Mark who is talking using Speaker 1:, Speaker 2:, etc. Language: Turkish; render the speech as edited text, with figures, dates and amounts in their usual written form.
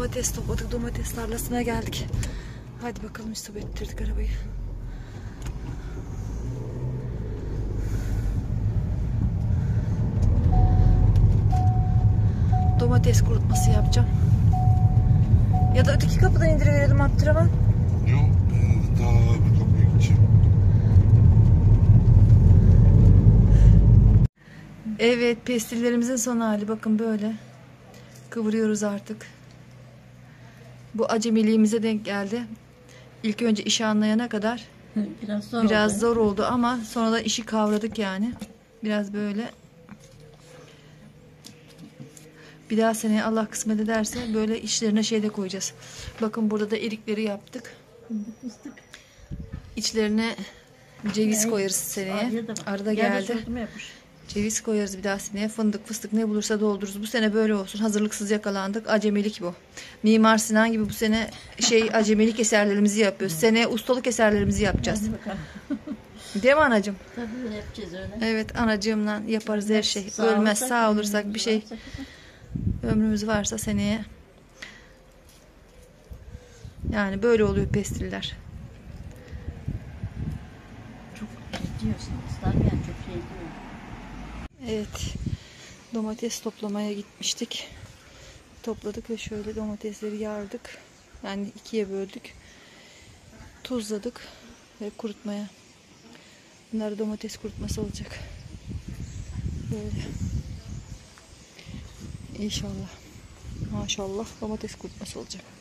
Speaker 1: Domates topladık. Domates tarlasına geldik. Hadi bakalım, stop ettirdik arabayı. Domates kurutması yapacağım. Ya da öteki kapıdan indiriverelim Abdurrahman.
Speaker 2: Yok, daha bir kapıya gideceğim.
Speaker 1: Evet, pestillerimizin son hali. Bakın böyle. Kıvırıyoruz artık. Bu acemiliğimize denk geldi. İlk önce işi anlayana kadar biraz zor oldu ama sonra da işi kavradık yani. Biraz böyle. Bir daha seneye Allah kısmet ederse böyle içlerine şey de koyacağız. Bakın burada da erikleri yaptık. İçlerine ceviz koyarız seneye. Arada geldi. Ceviz koyarız bir daha seneye. Fındık, fıstık ne bulursa doldururuz. Bu sene böyle olsun. Hazırlıksız yakalandık. Acemilik bu. Mimar Sinan gibi bu sene acemilik eserlerimizi yapıyoruz. Seneye ustalık eserlerimizi yapacağız. Değil mi anacığım?
Speaker 3: Tabii yapacağız öyle.
Speaker 1: Evet, anacığımla yaparız her şey. Ölmez, sağ olursak bir şey. Ömrümüz varsa seneye. Yani böyle oluyor pestiller.
Speaker 3: Çok diyorsunuz. Tabii yani çok şey diyor.
Speaker 1: Evet. Domates toplamaya gitmiştik. Topladık ve şöyle domatesleri yardık. Yani ikiye böldük. Tuzladık ve kurutmaya. Bunlar domates kurutması olacak. Böyle. İnşallah. Maşallah domates kurutması olacak.